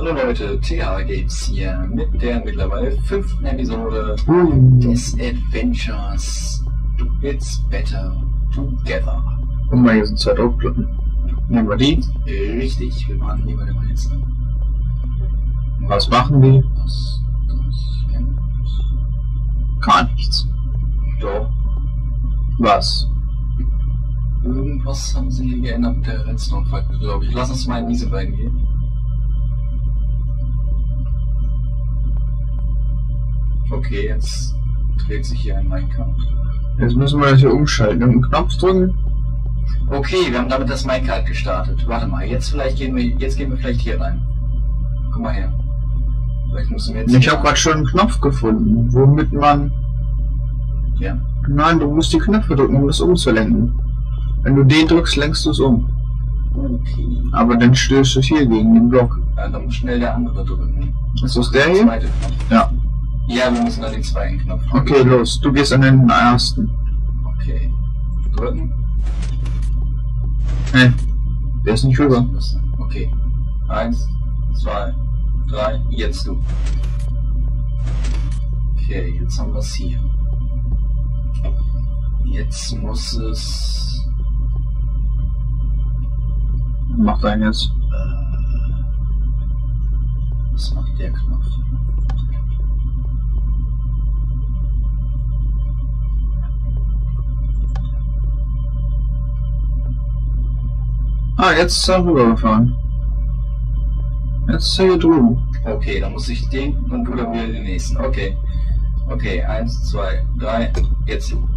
Hallo Leute, TH Games hier mit der mittlerweile 5. Episode des Adventures It's Better Together. Guck mal, hier sind 2 Druckplatten. Nehmen wir die? Richtig, wir machen hier bei dem Meister. Was machen die? Was? Gar nichts. Doch. Was? Irgendwas haben sie hier geändert mit der Redstone-Fackel, glaube ich. Lass uns mal in diese beiden gehen. Okay, jetzt dreht sich hier ein Minecart. Jetzt müssen wir das hier umschalten. Und einen Knopf drücken. Okay, wir haben damit das Minecart gestartet. Warte mal, jetzt gehen wir vielleicht hier rein. Guck mal her. Vielleicht müssen wir jetzt. Ich habe gerade schon einen Knopf gefunden, womit man. Ja. Nein, du musst die Knöpfe drücken, um das umzulenken. Wenn du den drückst, lenkst du es um. Okay. Aber dann stößt du hier gegen den Block. Ja, dann muss schnell der andere drücken. Ist das der hier? Zweite Knopf. Ja. Ja, wir müssen dann den zweiten Knopf drücken. Okay, los. Du gehst an den ersten. Okay. Drücken. Nee. Der ist nicht rüber. Okay. 1, 2, 3. Jetzt du. Okay, jetzt haben wir es hier. Jetzt muss es. Mach deinen jetzt. Was macht der Knopf? Ah, jetzt ist er rübergefahren. Jetzt ist er hier drüben. Okay, dann muss ich den und du dann wieder den nächsten. Okay. Okay, 1, 2, 3. Jetzt du.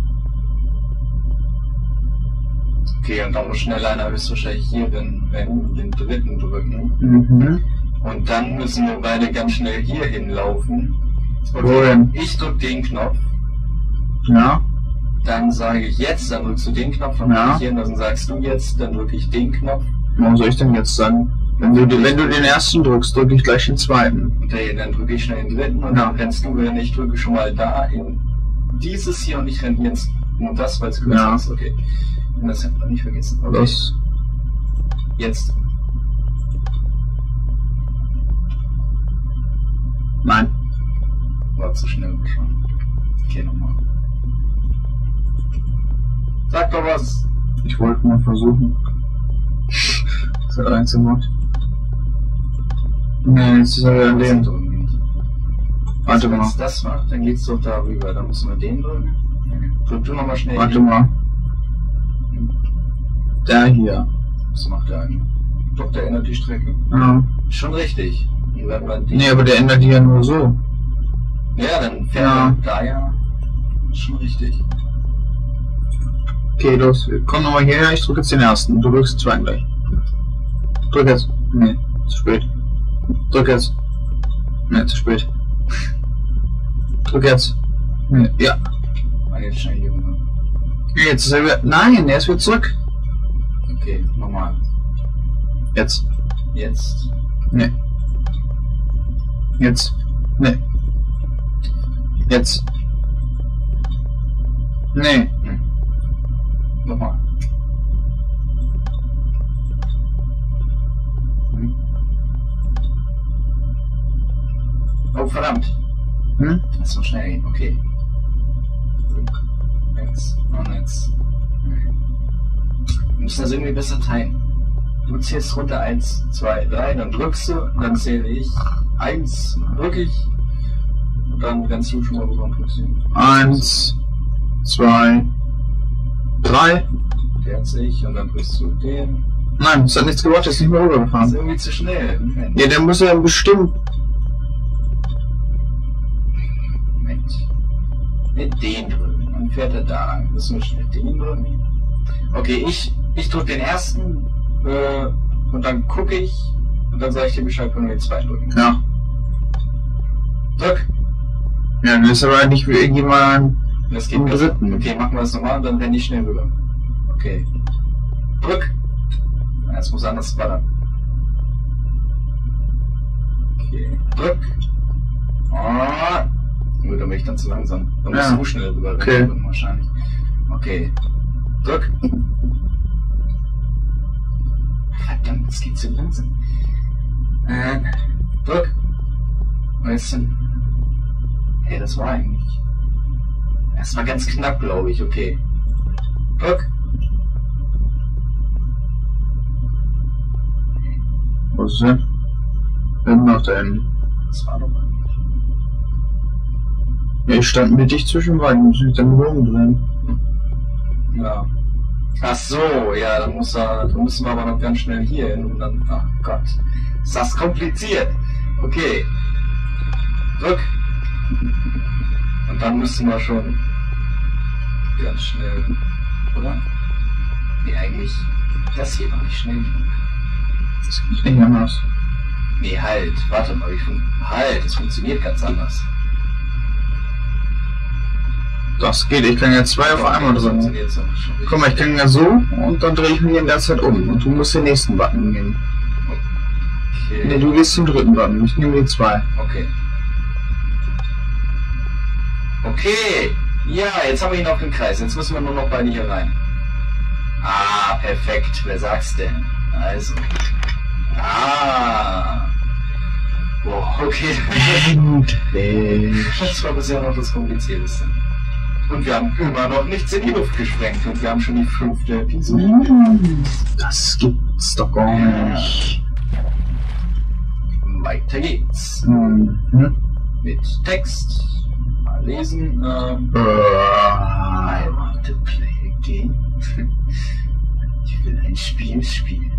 Okay, und dann muss schnell einer höchstwahrscheinlich hier den dritten drücken. Mhm. Und dann müssen wir beide ganz schnell hier hinlaufen. Wohin? Ich drück den Knopf. Ja. Dann sage ich jetzt, dann drückst du den Knopf, dann drück ich hier, dann sagst du jetzt, dann drücke ich den Knopf. Warum soll ich denn jetzt sagen? Wenn du den ersten drückst, drücke ich gleich den zweiten. Okay, dann drücke ich schnell den dritten und dann rennst du, wenn ich drücke schon mal da in dieses hier und ich renne jetzt nur das, weil es kürzer ist. Okay. Und das hat man nicht vergessen. Okay. Los. Jetzt. Nein. War zu schnell schon. Okay, nochmal. Sag doch was! Ich wollte mal versuchen. Das hat eins gemacht. Nee, jetzt ist er wieder an dem. Warte mal. Wenn es das macht, dann geht's doch da rüber. Dann müssen wir den drücken. Drück du nochmal schnell. Warte mal. Der hier. Was macht der eigentlich? Doch, der ändert die Strecke. Ja. Schon richtig. Und wenn man Nee, aber der ändert die ja nur so. Ja, dann fährt er da ja. Schon richtig. Okay, los. Komm nochmal hierher, ich drücke jetzt den ersten. Du drückst den zweiten gleich. Drück jetzt. Nee, zu spät. Drück jetzt. Nee, zu spät. Drück jetzt. Nee, ja. Jetzt schnell hier rüber. Jetzt ist er wieder. Nein, er ist wieder zurück. Okay, normal. Jetzt. Jetzt. Nee. Jetzt. Nee. Jetzt. Nee. Nochmal. Oh, verdammt. Das so schnell gehen. Okay. Jetzt. Und jetzt. Wir müssen das irgendwie besser teilen. Du zählst runter 1, 2, 3, dann drückst du, dann zähle ich 1, drücke ich. Und dann rennst du schon mal rüber und drückst ihn. 1, 2, 3. Der hat sich und dann drückst du den. Nein, das hat nichts gebracht, der ist nicht mehr Das ist rübergefahren. irgendwie zu schnell. Moment. Ja, der muss ja bestimmt. Moment. Mit den drücken. Dann fährt er da lang. Müssen wir schnell den drücken. Okay, ich drücke den ersten und dann gucke ich und dann sage ich dir Bescheid, wenn wir den zweiten drücken. Ja. Drück! Ja, dann ist aber nicht wie irgendjemand. Das geht Im besser. dritten. Okay, machen wir das nochmal und dann renne ich schnell rüber. Okay. Drück! Ja, es muss anders ballern. Okay. Drück! Oh. Gut, dann bin ich dann zu langsam. Dann musst du schnell rüber rennen wahrscheinlich. Okay. Drück! Verdammt, das geht zu langsam. Drück. Und jetzt sind... Hey, das war eigentlich... Das war ganz knapp, glaube ich. Okay. Drück. Wo ist es denn? Hinten nach da hinten. Das war doch eigentlich... Ja, ich stand mit dich zwischen beiden, muss ich dann rumdrehen. Ja. Ach so, ja, dann müssen wir aber noch ganz schnell hier hin und dann... Ach Gott. Ist das kompliziert. Okay. Drück. Und dann müssen wir schon ganz schnell, oder? Nee, eigentlich, das hier war nicht schnell genug. Das geht nicht anders. Nee, halt, warte mal, das funktioniert ganz anders. Das geht, ich kann ja zwei auf einmal Das drücken. funktioniert so schon richtig. Guck mal, ich kann ja so und dann drehe ich mich in der Zeit um und du musst den nächsten Button nehmen. Okay. Nee, du gehst zum dritten Button, ich nehme die zwei. Okay. Okay. Ja, jetzt haben wir ihn auf dem Kreis. Jetzt müssen wir nur noch beide hier rein. Ah, perfekt. Wer sagt's denn? Also. Ah. Boah, okay. Endlich. Das war bisher noch das Komplizierteste. Und wir haben immer noch nichts in die Luft gesprengt. Und wir haben schon die 5. Episode. Das gibt's doch gar nicht. Weiter geht's. Mhm. Mit Text. Mal lesen. I want to play a game. Ich will ein Spiel spielen.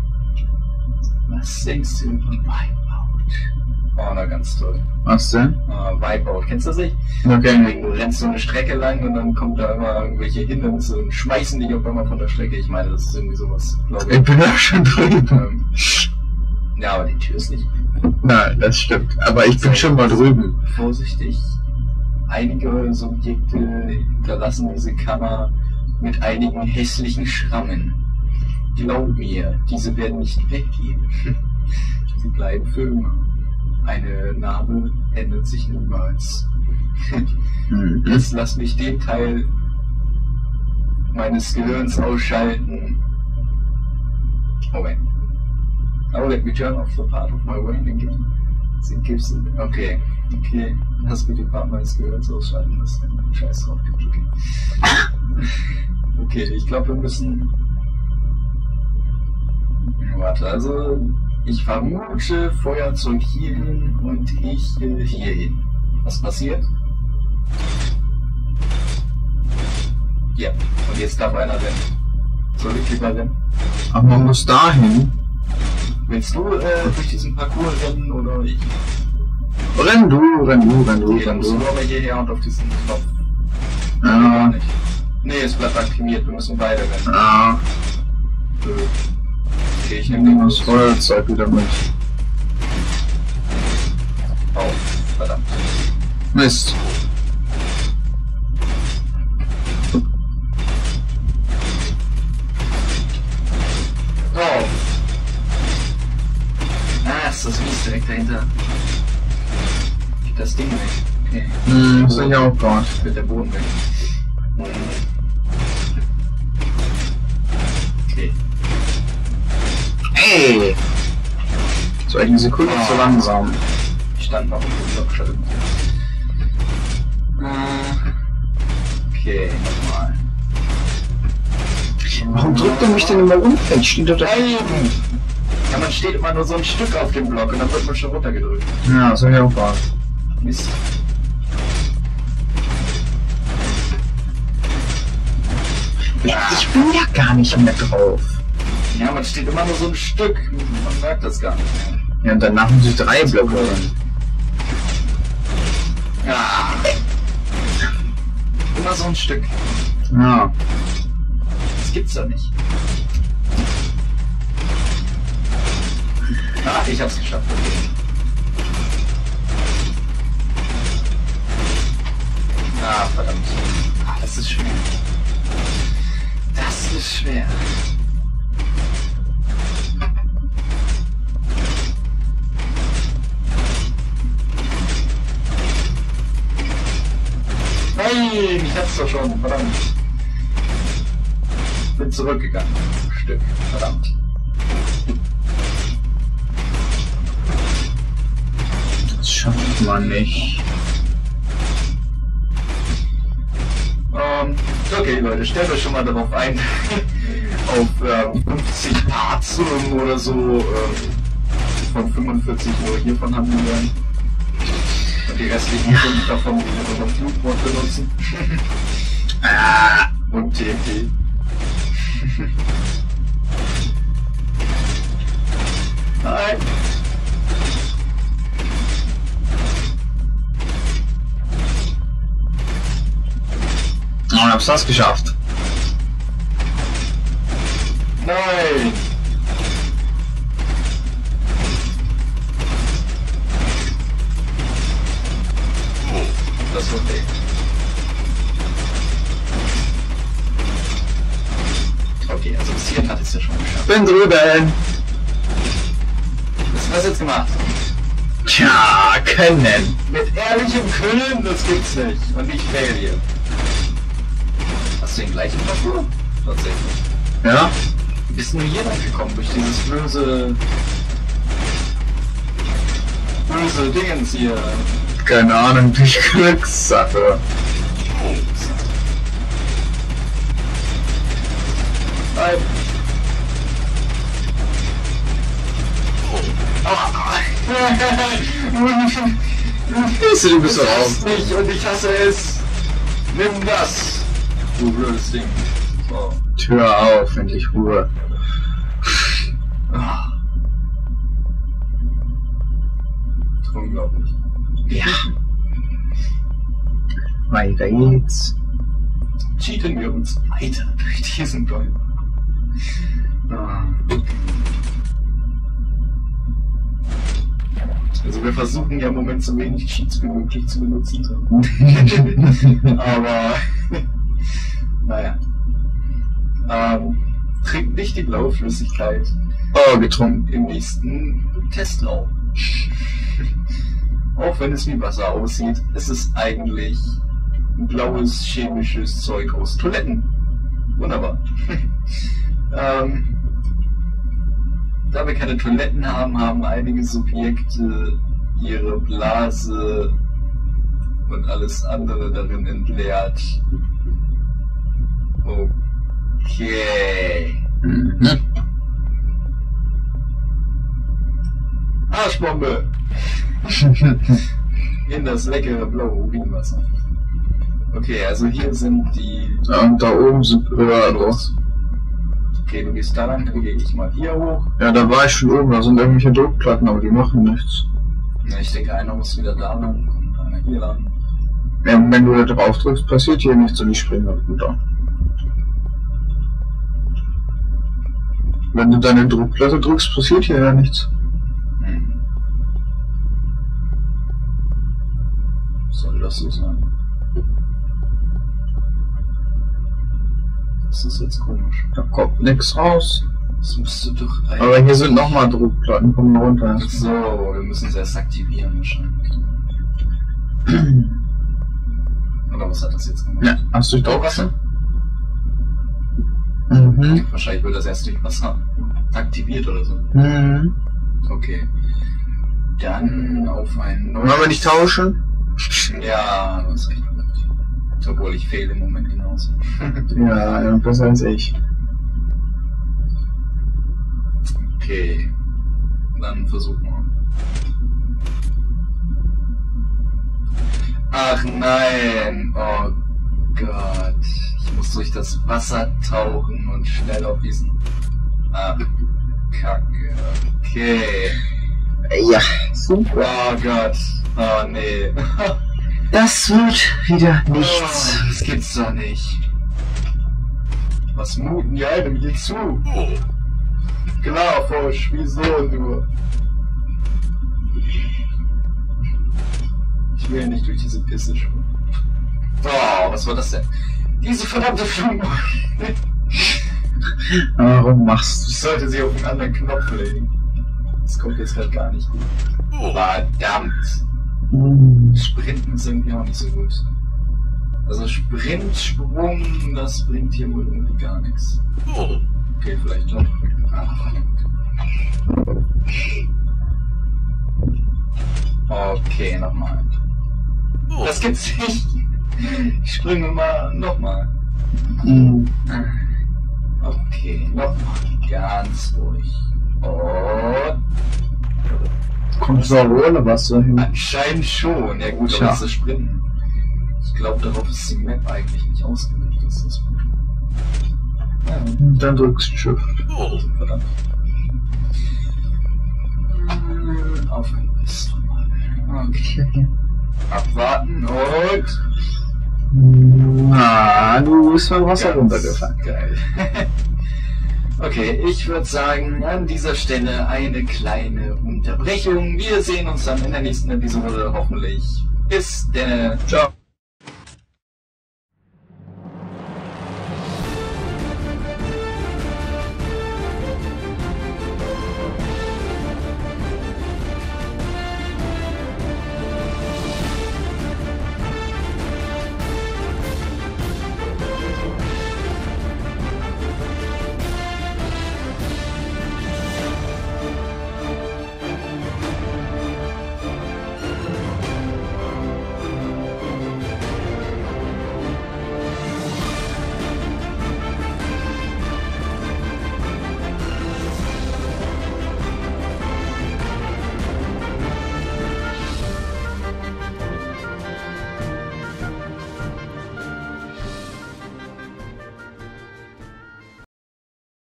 Was denkst du über Wipeout? Oh, na ganz toll. Was denn? Wipeout, kennst du das nicht? Okay. Du rennst so eine Strecke lang und dann kommt da immer irgendwelche Hindernisse und schmeißen dich auf einmal von der Strecke. Ich meine, das ist irgendwie sowas, glaube Ich bin da schon drüben. Ja, aber die Tür ist nicht. Nein, das stimmt. Aber ich bin schon mal drüben. Vorsichtig. Einige Subjekte hinterlassen diese Kammer mit einigen hässlichen Schrammen. Glaub mir, diese werden nicht weggehen. Sie bleiben für immer. Eine Narbe ändert sich niemals. Jetzt lass mich den Teil meines Gehirns ausschalten. Moment. Oh, let me turn off the part of my brain again. Okay. Okay. Lass mich den Part meines Gehirns ausschalten. Das ist ein Scheiß drauf. Okay. Okay, ich glaube, wir müssen... Warte, also... Ich vermute Feuerzeug hierhin und ich hierhin. Was passiert? Ja, und jetzt darf einer rennen. Soll ich lieber rennen? Aber man muss dahin. Willst du durch diesen Parcours rennen oder ich? Renn du. Okay, dann musst du aber hierher und auf diesen Knopf. Ja. Nicht. Nee, es bleibt aktiviert, wir müssen beide rennen. Ja. Okay, ich Ich nehme nehme den das Feuerzeug wieder mit. Oh, verdammt. Mist. Oh. Ah, ist das Mies direkt dahinter. Geht das Ding weg. Okay. Das sehe ich auch gerade. Wird der Boden weg. Okay. Ey! So eine Sekunde zu langsam. Ich stand noch auf dem Block. Okay, nochmal. Warum drückt er mich denn immer runter? Ich stehe da. Nein! Ja, man steht immer nur so ein Stück auf dem Block und dann wird man schon runtergedrückt. Ja, das sehe ich auch gerade. Mist. Ich bin ja gar nicht mehr drauf. Ja, man steht immer nur so ein Stück. Man merkt das gar nicht mehr. Ja, und danach muss ich 3 Blöcke rein. Ja. Immer so ein Stück. Ja. Das gibt's doch nicht. Ah, ich hab's geschafft. Okay. Ah, verdammt. Ah, das ist schwer. Das ist schwer. Nein, ich hab's doch schon, verdammt. Bin zurückgegangen. Ein Stück, verdammt. Das schafft man nicht. Okay, Leute, stellt euch schon mal darauf ein, auf 50 Parts oder so von 45 nur hiervon handeln werden. Und die restlichen 5 davon, die wir noch Flugmod benutzen. Und TNT. Nein! Und hab's das geschafft. Nein! Das wird weg. Okay, also bis hierhin hat es ja schon geschafft. Bin drüben. Was hast du jetzt gemacht? Tja, können. Mit ehrlichem Können, das gibt's nicht. Und nicht Failure. Hast du den gleichen Parcours? Tatsächlich. Ja? Wie bist du nur hier lang gekommen? Durch dieses böse Dingens hier. Keine Ahnung, durch Glückssache. Nein. Du bist Ich doch hasse auf. mich und ich hasse es. Nimm das. Du blödes Ding. So. Tür auf, endlich Ruhe. Ah. Unglaublich. Ja. Weiter geht's. Cheaten wir uns weiter durch diesen Bäumen. Ah. Also wir versuchen ja im Moment so wenig Cheats wie möglich zu benutzen. Aber naja. Trinkt nicht die blaue Flüssigkeit Oh, getrunken. im nächsten Testlauf. Auch wenn es wie Wasser aussieht, es ist eigentlich blaues chemisches Zeug aus Toiletten. Wunderbar. Da wir keine Toiletten haben, haben einige Subjekte ihre Blase und alles andere darin entleert. Okay. Mhm. Arschbombe! In das leckere blaue Urinwasser. Okay, also hier sind die... Und da oben sind los. Okay, du gehst da lang, dann gehe ich mal hier hoch. Ja, da war ich schon oben, da sind irgendwelche Druckplatten, aber die machen nichts. Ja, ich denke, einer muss wieder da lang und einer hier lang. Ja, wenn du da drauf drückst, passiert hier nichts und ich springe halt runter. Wenn du deine Druckplatte drückst, passiert hier ja nichts. Soll das so sein? Das ist jetzt komisch. Da kommt nichts raus. Das müsste doch eigentlich... Aber hier sind nochmal Druckplatten, kommen runter. So, wir müssen es erst aktivieren wahrscheinlich. Oder was hat das jetzt gemacht? Ja, hast du Oh, Wasser? Mhm. Wahrscheinlich wird das erst durch Wasser aktiviert oder so. Mhm. Okay. Dann auf ein neues... Wollen wir nicht tauschen? Ja, du hast recht. Obwohl ich fehle im Moment genauso. Ja, besser als ich. Okay. Dann versuchen wir. Ach nein! Oh Gott. Ich muss durch das Wasser tauchen und schnell auf diesen... Ach, Kacke. Okay. Ja, super. Oh Gott. Oh nee. Das wird wieder Oh, das gibt's doch nicht. Was muten die einem hier zu? Klar, Frosch, wieso nur? Ich will nicht durch diese Pisse schwimmen. Oh, was war das denn? Diese verdammte Flugmodel. Warum machst Ich sollte sie auf einen anderen Knopf legen. Das kommt jetzt halt gar nicht gut. Verdammt. du? Sprinten ist irgendwie auch nicht so gut. Also Sprint, Sprung, das bringt hier wohl irgendwie gar nichts. Okay, vielleicht doch. Ah, verdammt. Okay, nochmal. Das gibt's nicht. Ich springe mal nochmal. Okay, nochmal. Ganz ruhig. Und Kommst du auch ohne Wasser hin? anscheinend schon. Ja gut, Tja. aber das ist Sprinten. Ich glaube, darauf ist die Map eigentlich nicht ausgelegt. Das ist das Problem. Ja, Dann drückst du Shift. verdammt. Auf ein bisschen mal. Okay. Abwarten und... Na, du bist vom Wasser runtergefallen. Geil. Okay, ich würde sagen, an dieser Stelle eine kleine Unterbrechung. Wir sehen uns dann in der nächsten Episode hoffentlich. Bis denn. Ciao.